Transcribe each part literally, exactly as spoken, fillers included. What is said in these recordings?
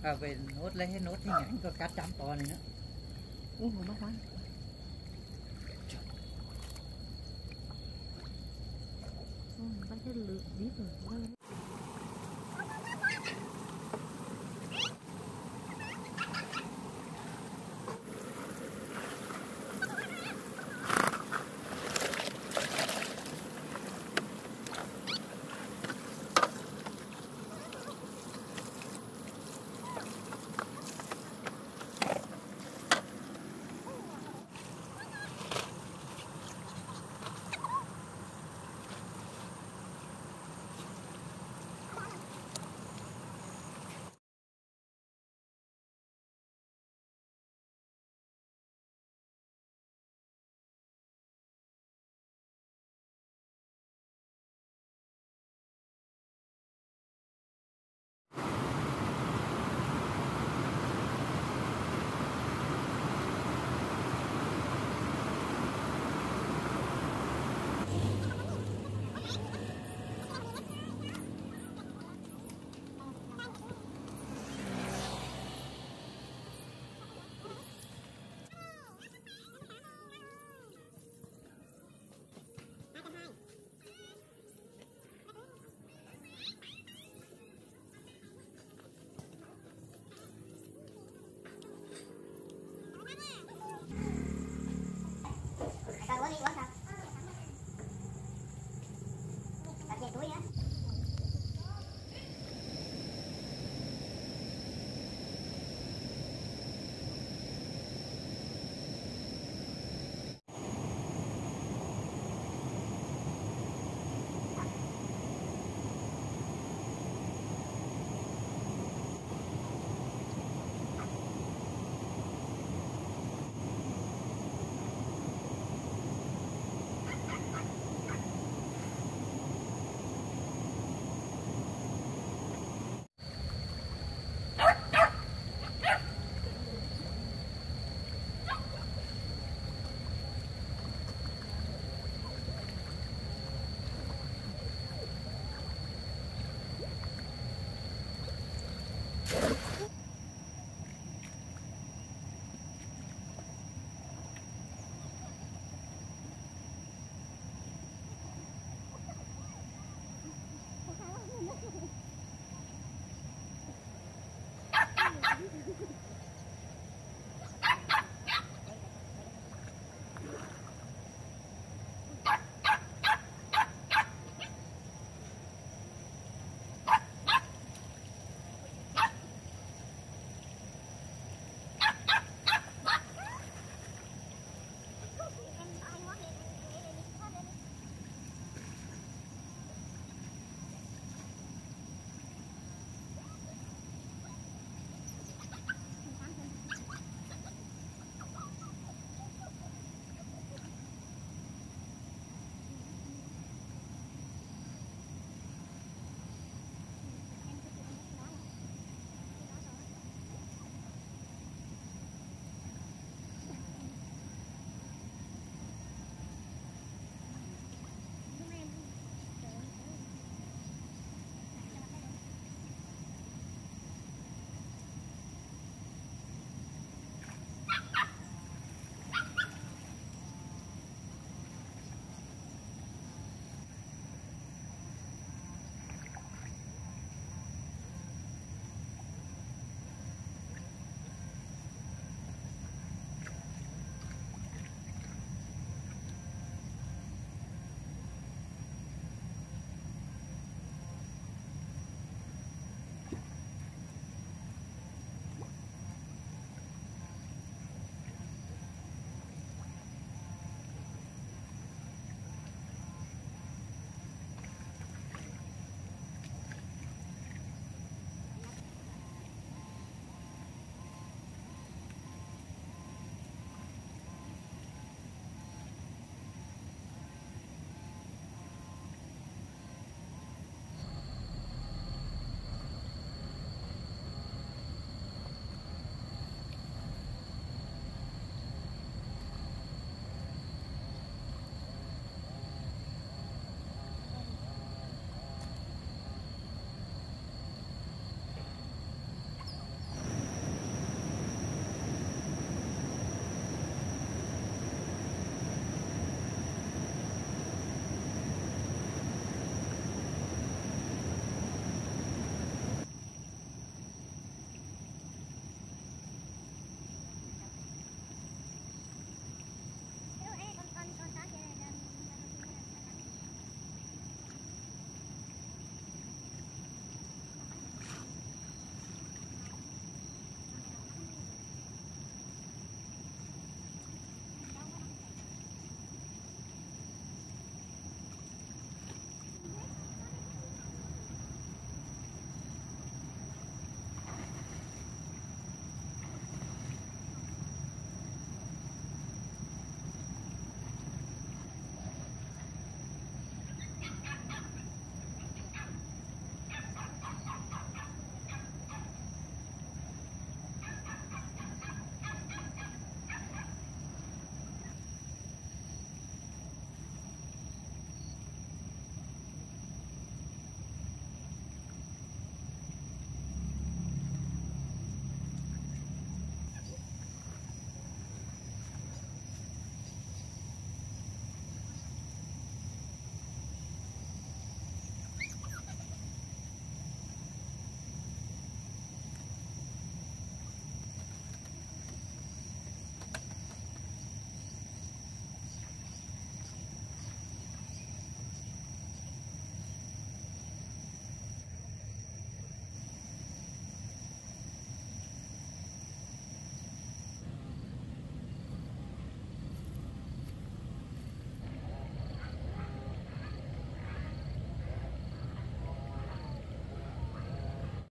à về nốt lấy nốt thì nhánh có cắt chấm to này nữa. Ủa mà bác bán. Ôi bác chết lượt biết rồi.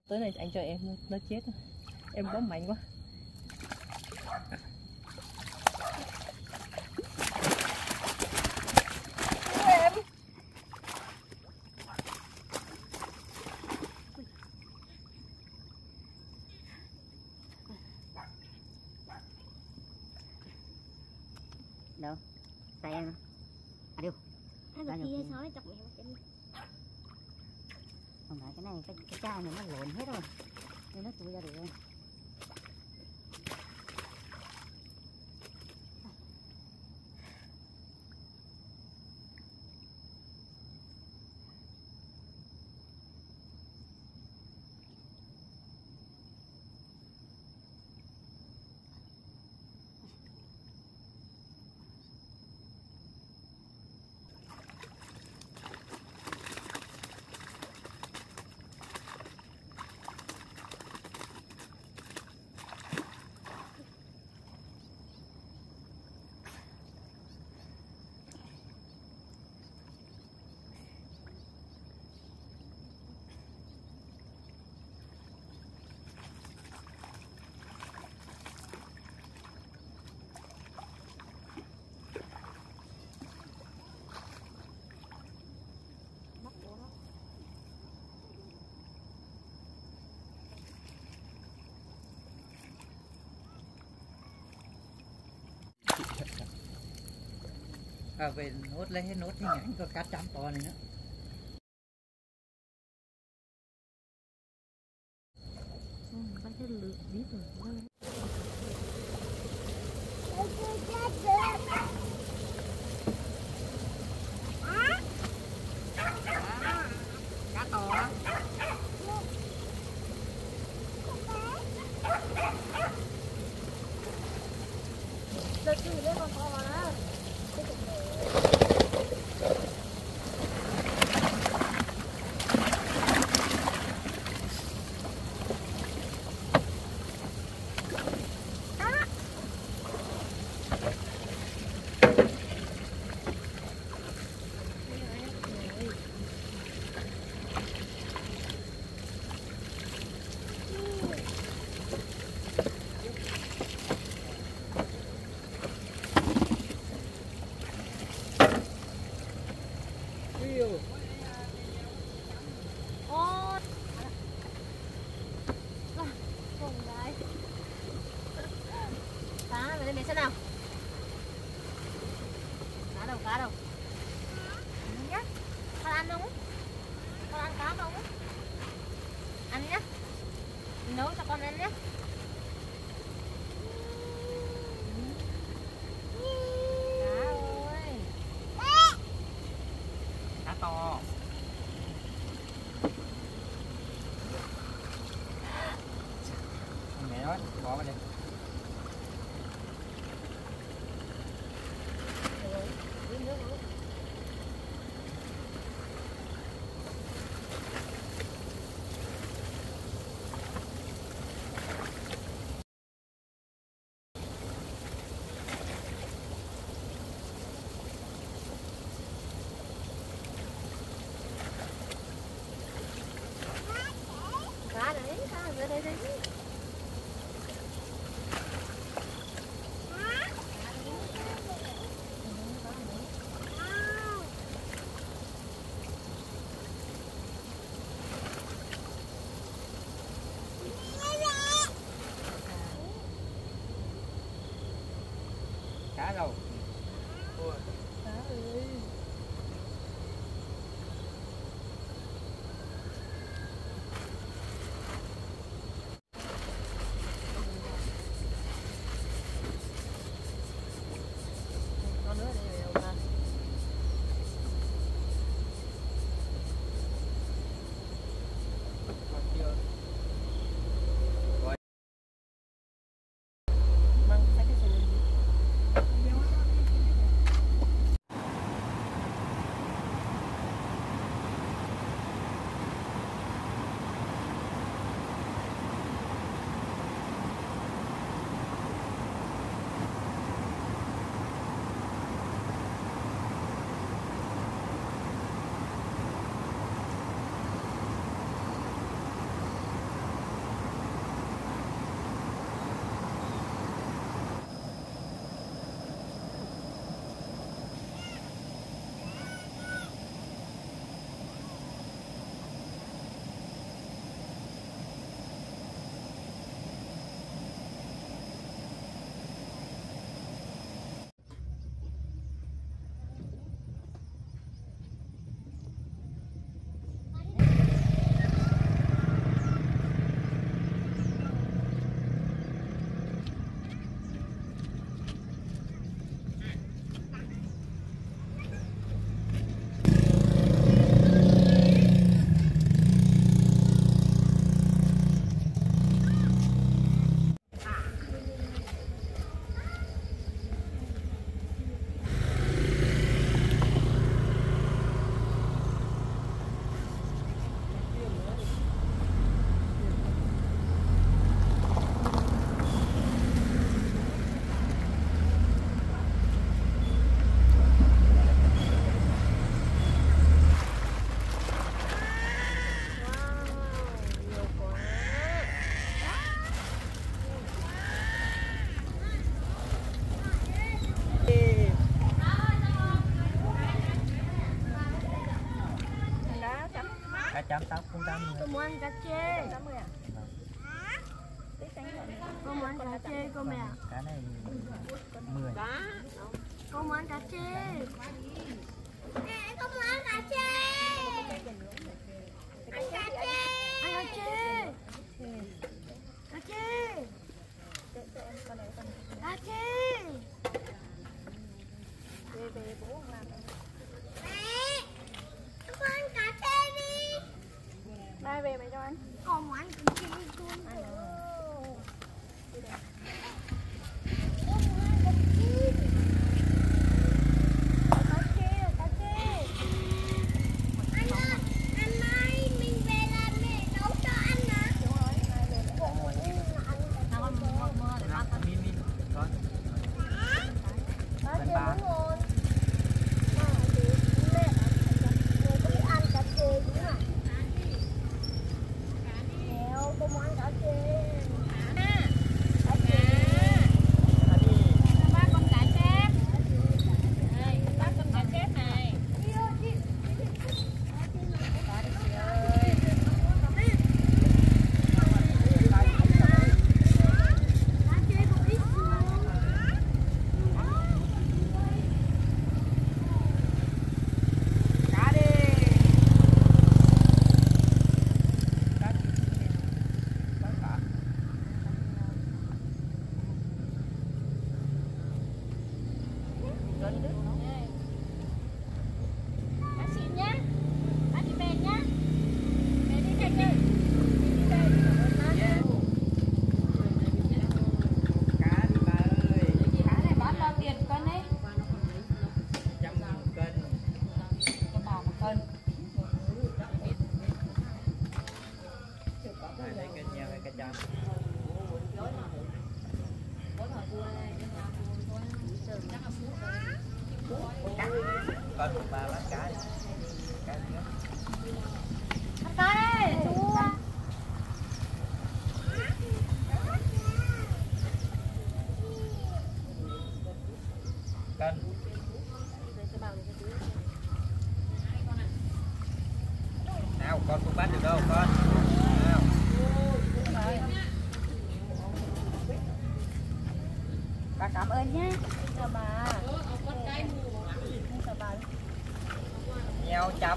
Tới này anh cho em nó chết, em bấm mạnh quá. Em đâu tay em à điêu Ăn được kia sói chọc mẹ chân. không phải cái này cái cái chai này nó lộn hết rồi nên nó chui ra được. À, về nốt lấy hết nốt thì nhãn có cá trăm to này nữa. ừ, bắt hết lửa biết rồi. Cá to. Được chứ lấy con to đó. Mẹ xem nào. Cá đâu, cá đâu. Nhá. Con ăn không? Con ăn cá không? Ăn nhá. Nấu cho con ăn nhé. Cá ơi. Cá to. Mẹ nói bỏ vào đây. Cá chấm tóc cũng tám mươi. Cô muốn ăn cá chê. tám mươi à? Cô muốn ăn cá chê cô mẹ. Cá này mười. Cô muốn ăn cá chê. Mẹ, cô muốn ăn cá chê. Ăn cá chê. Ăn cá chê. Cá chê. Cá chê. Về về bố không làm. Mẹ, con ăn cá chê đi. Mai về mày cho ăn. Con muốn ăn cá chê con. Ăn rồi. Con ba bát cá đi. Cá nữa. Cá đây, chú. Cân. Nào con không bắt được đâu con. Nào. Bà cảm ơn nhé. Chào bà. Nheo chấm.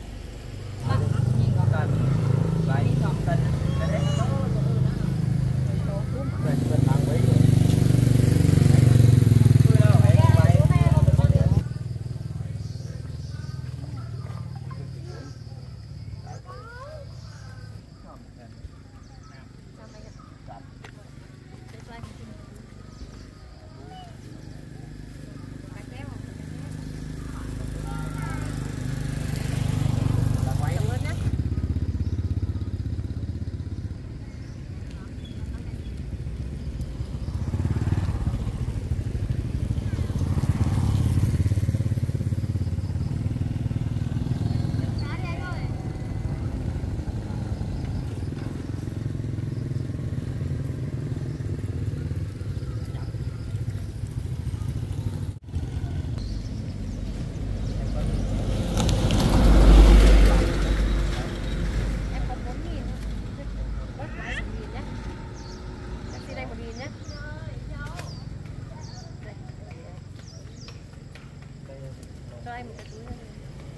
Cần. Vậy còn tin. Đây đấy. Quên quên bạn quý. Cho em một cái túi này.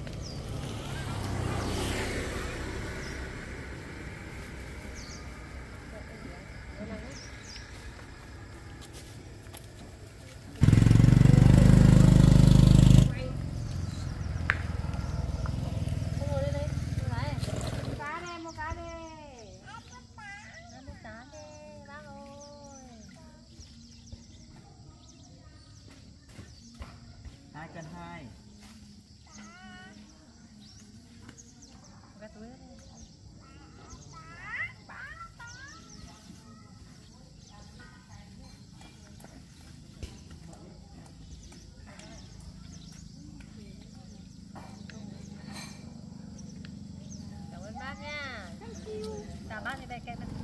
Hai cân hai. Cái túi này. Cảm ơn bác nha. Chào bác đi đây kem.